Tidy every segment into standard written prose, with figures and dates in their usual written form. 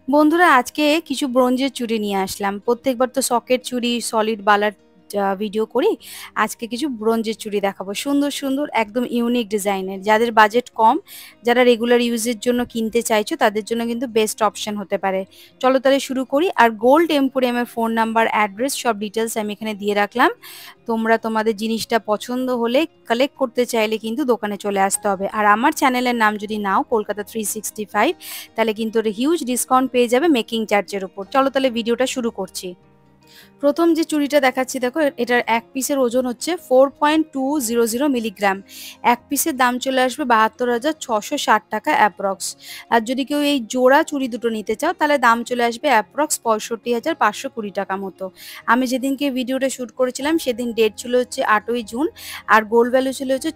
বন্ধুরা আজকে কিছু ব্রোঞ্জের চুড়ি নিয়ে আসলাম। প্রত্যেকবার তো সকেট চুড়ি সলিড বালার ভিডিও করি। আজকে কিছু ব্রোঞ্জের চুড়ি দেখাবো, সুন্দর সুন্দর একদম ইউনিক ডিজাইনের। যাদের বাজেট কম, যারা রেগুলার ইউজের জন্য কিনতে চাইছো, তাদের জন্য কিন্তু বেস্ট অপশন হতে পারে। চলো তাহলে শুরু করি। আর গোল্ড এম্পোরিয়ামের ফোন নাম্বার, অ্যাড্রেস, সব ডিটেলস আমি এখানে দিয়ে রাখলাম। তোমরা তোমাদের জিনিসটা পছন্দ হলে কালেক্ট করতে চাইলে কিন্তু দোকানে চলে আসতে হবে। আর আমার চ্যানেলের নাম যদি নাও কলকাতা 365, তাহলে কিন্তু হিউজ ডিসকাউন্ট পেয়ে যাবে মেকিং চার্জের উপর। চলো তাহলে ভিডিওটা শুরু করছি। প্রথম যে চুড়িটা দেখাচ্ছি দেখো, এটার এক পিসের ওজন হচ্ছে 4.200 মিলিগ্রাম। এক পিসের দাম চলে আসবে 72,660 টাকা অ্যাপ্রক্স। আর যদি কেউ এই জোড়া চুড়ি দুটো নিতে চাও, তাহলে দাম চলে আসবে অ্যাপ্রক্স 65,520 টাকা মতো। আমি যেদিনকে ভিডিওটা শ্যুট করেছিলাম সেদিন ডেট ছিল হচ্ছে 8ই জুন, আর গোল্ড ভ্যালু ছিল হচ্ছে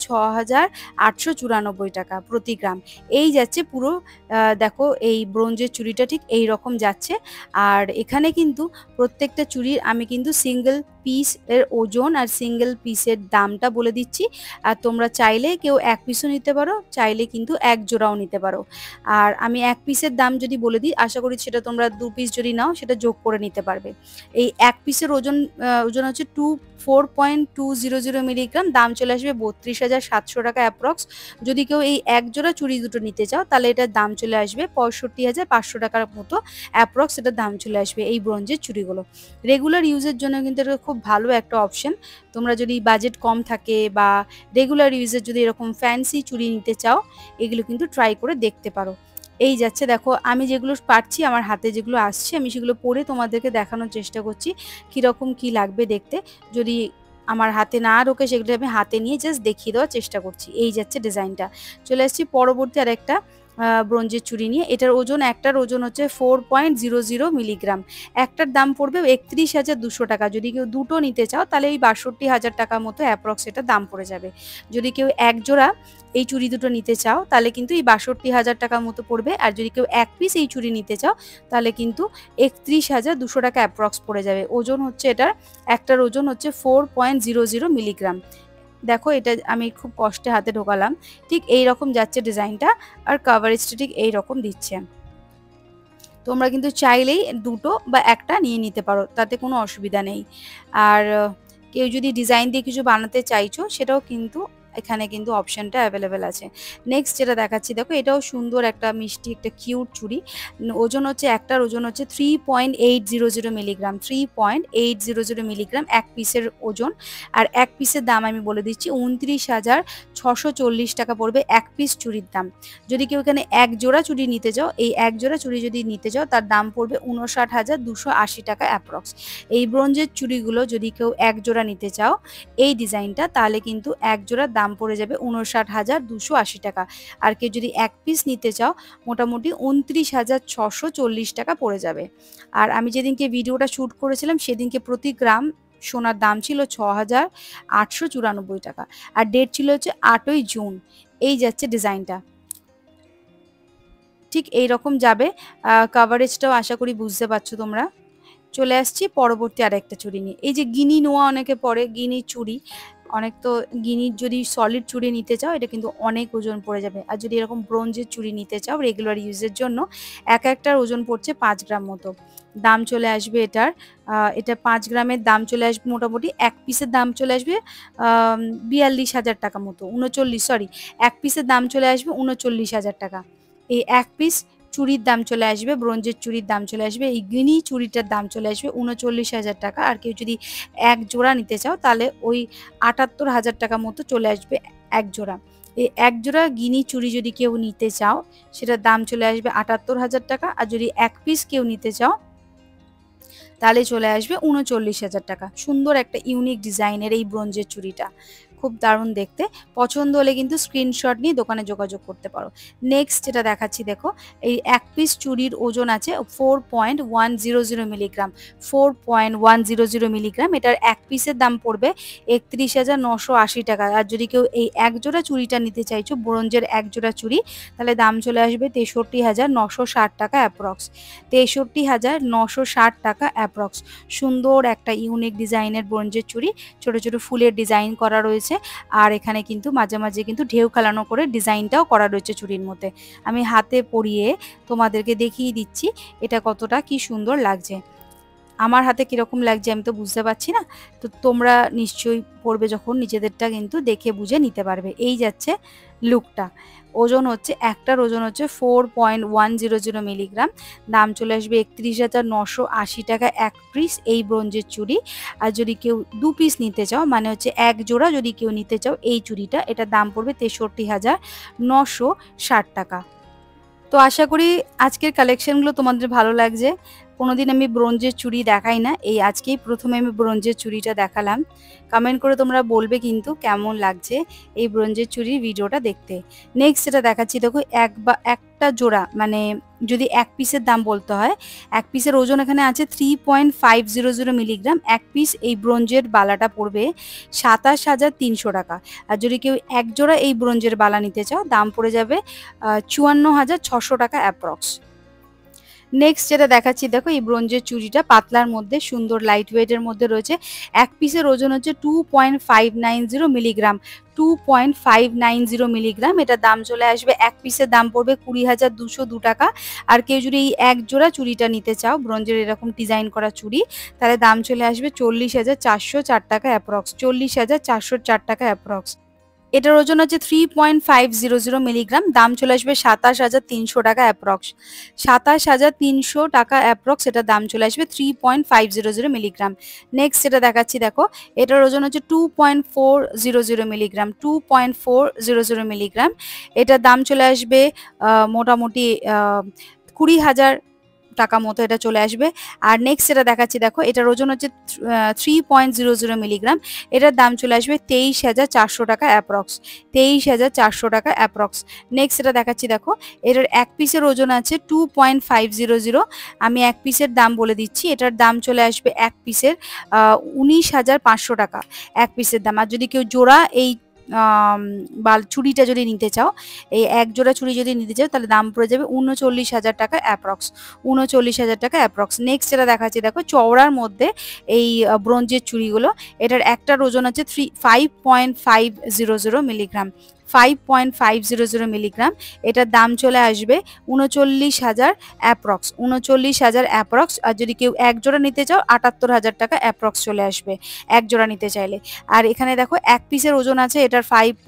6,894 টাকা প্রতি গ্রাম। এই যাচ্ছে পুরো। দেখো এই ব্রোঞ্জের চুড়িটা ঠিক এই রকম যাচ্ছে। আর এখানে কিন্তু প্রত্যেকটা চুড়ির আমি কিন্তু সিঙ্গেল পিস এর ওজন আর সিঙ্গেল পিসের দামটা বলে দিচ্ছি। আর তোমরা চাইলে কেউ এক পিসও নিতে পারো, চাইলে কিন্তু এক জোড়াও নিতে পারো। আর আমি এক পিসের দাম যদি বলে দিই, আশা করি সেটা তোমরা দু পিস যদি নাও সেটা যোগ করে নিতে পারবে। এই এক পিসের ওজন হচ্ছে 4.200 মিলিগ্রাম, দাম চলে আসবে 32,700 টাকা অ্যাপ্রক্স। যদি কেউ এই এক জোড়া চুড়ি দুটো নিতে চাও, তাহলে এটার দাম চলে আসবে 65,500 টাকার মতো অ্যাপ্রক্স। এটার দাম চলে আসবে এই ব্রোঞ্জের চুড়িগুলো। রেগুলার ইউজের জন্য কিন্তু এটা খুব ভালো একটা অপশন। তোমরা যদি বাজেট কম থাকে বা রেগুলার ইউজের যদি এরকম ফ্যান্সি চুড়ি নিতে চাও, এগুলো কিন্তু ট্রাই করে দেখতে পারো। এই যাচ্ছে দেখো, আমি যেগুলো পারছি, আমার হাতে যেগুলো আসছে, আমি সেগুলো পরে তোমাদেরকে দেখানোর চেষ্টা করছি কীরকম কী লাগবে দেখতে। যদি আমার হাতে না ঢোকে, সেগুলো আমি হাতে নিয়ে জাস্ট দেখিয়ে দেওয়ার চেষ্টা করছি। এই যাচ্ছে ডিজাইনটা। চলে আসছি পরবর্তী আরেকটা ব্রোঞ্জের চুড়ি নিয়ে। এটার ওজন, একটার ওজন হচ্ছে 4.00 মিলিগ্রাম। একটার দাম পড়বে 31,200 টাকা। যদি কেউ দুটো নিতে চাও, তাহলে এই 62,000 টাকা মতো অ্যাপ্রক্স এটা দাম পড়ে যাবে। যদি কেউ এক জোড়া এই চুড়ি দুটো নিতে চাও, তাহলে কিন্তু এই 62,000 টাকা মতো পড়বে। আর যদি কেউ এক পিস এই চুড়ি নিতে চাও, তাহলে কিন্তু 31,200 টাকা অ্যাপ্রক্স পড়ে যাবে। ওজন হচ্ছে এটার, একটার ওজন হচ্ছে 4.00 মিলিগ্রাম। দেখো এটা আমি খুব কষ্টে হাতে ঢোকালাম। ঠিক এই রকম যাচ্ছে ডিজাইনটা। আর কাভারেজটা ঠিক এই রকম দিচ্ছে। তোমরা কিন্তু চাইলেই দুটো বা একটা নিয়ে নিতে পারো, তাতে কোনো অসুবিধা নেই। আর কেউ যদি ডিজাইন দিয়ে কিছু বানাতে চাইছো, সেটাও কিন্তু এখানে কিন্তু অপশনটা অ্যাভেলেবেল আছে। নেক্সট যেটা দেখাচ্ছি দেখো, এটাও সুন্দর একটা মিষ্টি একটা কিউট চুড়ি। ওজন হচ্ছে, একটার ওজন হচ্ছে 3.800 মিলিগ্রাম। 3.800 মিলিগ্রাম এক পিসের ওজন। আর এক পিসের দাম আমি বলে দিচ্ছি 29,640 টাকা পড়বে এক পিস চুড়ির দাম। যদি কেউ এখানে এক জোড়া চুড়ি নিতে চাও, এই এক জোড়া চুড়ি যদি নিতে চাও, তার দাম পড়বে 59,280 টাকা অ্যাপ্রক্স। এই ব্রোঞ্জের চুড়িগুলো যদি কেউ এক জোড়া নিতে চাও, এই ডিজাইনটা, তাহলে কিন্তু এক জোড়ার দাম পড়ে যাবে 59,280 টাকা। আর কেউ যদি এক পিস নিতে চাও, মোটামুটি 29,640 টাকা পড়ে যাবে। আর আমি যেদিনকে ভিডিওটা শ্যুট করেছিলাম, সেদিনকে প্রতি গ্রাম সোনার দাম ছিল 6,894 টাকা। আর ডেট ছিল হচ্ছে 8ই জুন। এই যাচ্ছে ডিজাইনটা। ঠিক এই রকম যাবে। কাভারেজটাও আশা করি বুঝতে পারছো তোমরা। চলে আসছি পরবর্তী আরেকটা চুড়ি নিয়ে। এই যে গিনি নোয়া অনেকে পরে, গিনি চুড়ি অনেক, তো গিনির যদি সলিড চুড়ি নিতে চাও, এটা কিন্তু অনেক ওজন পড়ে যাবে। আর যদি এরকম ব্রোঞ্জের চুড়ি নিতে চাও রেগুলার ইউজের জন্য, একটার ওজন পড়ছে 5 গ্রাম মতো। দাম চলে আসবে এটার, এটা 5 গ্রামের দাম চলে আসবে মোটামুটি, এক পিসের দাম চলে আসবে 42,000 টাকা মতো। 39, সরি, এক পিসের দাম চলে আসবে 39,000 টাকা। এই এক পিস চুড়ির দাম চলে আসবে, ব্রোঞ্জের চুড়ির দাম চলে আসবে, এই গিনি চুড়িটার দাম চলে আসবে 39,000 টাকা। আর কেউ যদি এক জোড়া নিতে চাও, তাহলে ওই 78,000 টাকা মতো চলে আসবে এক জোড়া। এই এক জোড়া গিনি চুড়ি যদি কেউ নিতে চাও, সেটার দাম চলে আসবে 78,000 টাকা। আর যদি এক পিস কেউ নিতে চাও, তাহলে চলে আসবে 39,000 টাকা। সুন্দর একটা ইউনিক ডিজাইনের এই ব্রোঞ্জের চুড়িটা, খুব দারুণ দেখতে। পছন্দ হলে কিন্তু স্ক্রিনশট নিয়ে দোকানে যোগাযোগ করতে পারো। নেক্সট যেটা দেখাচ্ছি দেখো, এই এক পিস চুড়ির ওজন আছে 4.100 মিলিগ্রাম। 4.100 মিলিগ্রাম, এটার এক পিসের দাম পড়বে 31,980 টাকা। আর যদি কেউ এই এক জোড়া চুড়িটা নিতে চাইছো, ব্রোঞ্জের এক জোড়া চুড়ি, তাহলে দাম চলে আসবে 63,960 টাকা অ্যাপ্রক্স। 63,960 টাকা অ্যাপ্রক্স। সুন্দর একটা ইউনিক ডিজাইনের ব্রোঞ্জের চুড়ি, ছোট ছোট ফুলের ডিজাইন করা রয়েছে। আর এখানে কিন্তু মাঝে মাঝে কিন্তু ঢেউ খেলানো করে ডিজাইনটাও করা রয়েছে চুড়ির মধ্যে। আমি হাতে পরিয়ে তোমাদেরকে দেখিয়ে দিচ্ছি এটা কতটা কি সুন্দর লাগছে। আমার হাতে কিরকম লাগছে আমি তো বুঝতে পারছি না, তো তোমরা নিশ্চয়ই পরবে যখন নিজেদেরটা কিন্তু দেখে বুঝে নিতে পারবে। এই যাচ্ছে লুকটা। ওজন হচ্ছে, একটার ওজন হচ্ছে 4.100 মিলিগ্রাম। দাম চলে আসবে 31,980 টাকা এক পিস এই ব্রোঞ্জের চুড়ি। আর যদি কেউ 2 পিস নিতে চাও, মানে হচ্ছে এক জোড়া যদি কেউ নিতে চাও এই চুড়িটা, এটার দাম পড়বে 63,960 টাকা। তো আশা করি আজকের কালেকশনগুলো তোমাদের ভালো লাগছে। কোনোদিন আমি ব্রোঞ্জের চুড়ি দেখাই না, এই আজকেই প্রথমে আমি ব্রোঞ্জের চুড়িটা দেখালাম। কমেন্ট করে তোমরা বলবে কিন্তু কেমন লাগছে এই ব্রোঞ্জের চুড়ির ভিডিওটা দেখতে। নেক্সট যেটা দেখাচ্ছি দেখো, একটা জোড়া, মানে যদি এক পিসের দাম বলতে হয়, এক পিসের ওজন এখানে আছে 3.500 মিলিগ্রাম। এক পিস এই ব্রোঞ্জের বালাটা পড়বে 27,300 টাকা। আর যদি কেউ এক জোড়া এই ব্রোঞ্জের বালা নিতে চাও, দাম পড়ে যাবে 54,600 টাকা অ্যাপ্রক্স। নেক্সট যেটা দেখাচ্ছি দেখো, এই ব্রোঞ্জের চুড়িটা পাতলার মধ্যে সুন্দর লাইট ওয়েটের মধ্যে রয়েছে। এক পিসের ওজন হচ্ছে 2.590 মিলিগ্রাম। 2.590 মিলিগ্রাম, এটা দাম চলে আসবে, এক পিসের দাম পড়বে 20,202 টাকা। আর কেউ যদি এই এক জোড়া চুড়িটা নিতে চাও, ব্রোঞ্জের এরকম ডিজাইন করা চুড়ি, তাহলে দাম চলে আসবে 40,404 টাকা অ্যাপ্রক্স। 40,404 টাকা অ্যাপ্রক্স। এটার ওজন হচ্ছে 3.500 মিলিগ্রাম। দাম চলে আসবে 27,300 টাকা অ্যাপ্রক্স। 27,300 টাকা অ্যাপ্রক্স, এটার দাম চলে আসবে 3.500 মিলিগ্রাম। নেক্সট যেটা দেখাচ্ছি দেখো, এটার ওজন হচ্ছে 2.400 মিলিগ্রাম। 2.400 মিলিগ্রাম, এটার দাম চলে আসবে মোটামুটি 20,000 টাকা মতো এটা চলে আসবে। আর নেক্সট যেটা দেখাচ্ছি দেখো, এটার ওজন হচ্ছে 3.00 মিলিগ্রাম। এটার দাম চলে আসবে 23,400 টাকা অ্যাপ্রক্স। 23,400 টাকা অ্যাপ্রক্স। নেক্সট যেটা দেখাচ্ছি দেখো, এটার এক পিসের ওজন আছে 2.500। আমি এক পিসের দাম বলে দিচ্ছি, এটার দাম চলে আসবে এক পিসের 19,500 টাকা এক পিসের দাম। আর যদি কেউ জোড়া এই চুড়িটা যদি নিতে চাও, এই এক জোড়া চুড়ি যদি নিতে চাও, তাহলে দাম পড়ে যাবে 39,000 টাকা অ্যাপ্রক্স। 39,000 টাকা অ্যাপ্রক্স। নেক্সট যেটা দেখাচ্ছি দেখো, চওড়ার মধ্যে এই ব্রোঞ্জের চুড়িগুলো, এটার একটার ওজন আছে 5.500 মিলিগ্রাম। 5.500 মিলিগ্রাম, এটার দাম চলে আসবে 39,000 অ্যাপ্রক্স। 39,000 অ্যাপ্রক্স। আর যদি কেউ এক জোড়া নিতে চাও, 78,000 টাকা অ্যাপ্রক্স চলে আসবে এক জোড়া নিতে চাইলে। আর এখানে দেখো এক পিসের ওজন আছে এটার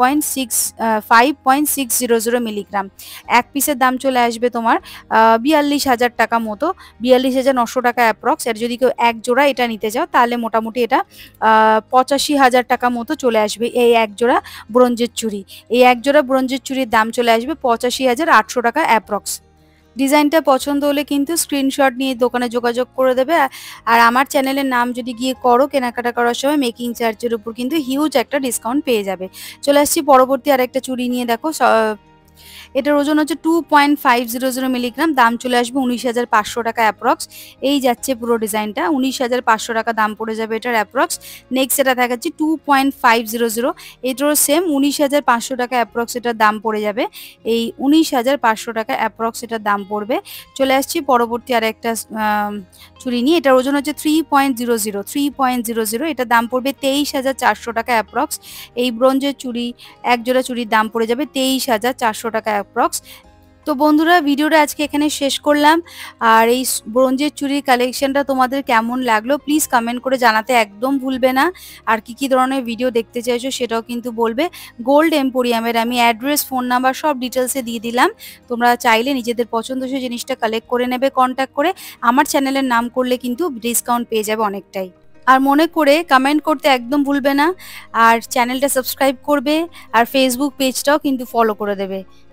5.600 মিলিগ্রাম। এক পিসের দাম চলে আসবে তোমার 42,000 টাকা মতো, 42,900 টাকা অ্যাপ্রক্স। আর যদি কেউ এক জোড়া এটা নিতে চাও, তাহলে মোটামুটি এটা 85,000 টাকা মতো চলে আসবে এই এক জোড়া ব্রোঞ্জের চুড়ি। এই এক জোড়া ব্রোঞ্জের চুড়ির দাম চলে আসবে 85,800 টাকা অ্যাপ্রক্স। ডিজাইনটা পছন্দ হলে কিন্তু স্ক্রিনশট নিয়ে দোকানে যোগাযোগ করে দেবে। আর আমার চ্যানেলের নাম যদি গিয়ে করো কেনাকাটা করার সময়, মেকিং চার্জের উপর কিন্তু হিউজ একটা ডিসকাউন্ট পেয়ে যাবে। চলে আসছি পরবর্তী আরেকটা চুড়ি নিয়ে। দেখো, এটার ওজন হচ্ছে 2.500 মিলিগ্রাম। দাম চলে আসবে 19,500 টাকা অ্যাপ্রক্স। এই যাচ্ছে পুরো ডিজাইনটা, 19,500 টাকা দাম পড়ে যাবে এটার অ্যাপ্রক্স। নেক্সট এটা দেখাচ্ছি 2.500, এটারও সেম 19,500 টাকা অ্যাপ্রক্স এটার দাম পড়ে যাবে। এই 19,500 টাকা অ্যাপ্রক্স এটার দাম পড়বে। চলে আসছি পরবর্তী আরেকটা চুড়ি নিয়ে। এটার ওজন হচ্ছে 3.00, এটার দাম পড়বে 23,400 টাকা অ্যাপ্রক্স। এই ব্রোঞ্জের চুড়ি, এক জোড়া চুড়ির দাম পড়ে যাবে 23,400 টাকা অ্যাপ্রক্স। তো বন্ধুরা, ভিডিওটা আজকে এখানে শেষ করলাম। আর এই ব্রোঞ্জের চুড়ির কালেকশনটা তোমাদের কেমন লাগলো প্লিজ কমেন্ট করে জানাতে একদম ভুলবে না। আর কি ধরনের ভিডিও দেখতে চাইছো সেটাও কিন্তু বলবে। গোল্ড এম্পোরিয়ামের আমি অ্যাড্রেস, ফোন নাম্বার সব ডিটেলসে দিয়ে দিলাম। তোমরা চাইলে নিজেদের পছন্দসই জিনিসটা কালেক্ট করে নেবে কন্ট্যাক্ট করে। আমার চ্যানেলের নাম করলে কিন্তু ডিসকাউন্ট পেয়ে যাবে অনেকটাই। আর মনে করে কমেন্ট করতে একদম ভুলবে না। আর চ্যানেলটা সাবস্ক্রাইব করবে, আর ফেসবুক পেজটাও কিন্তু ফলো করে দেবে।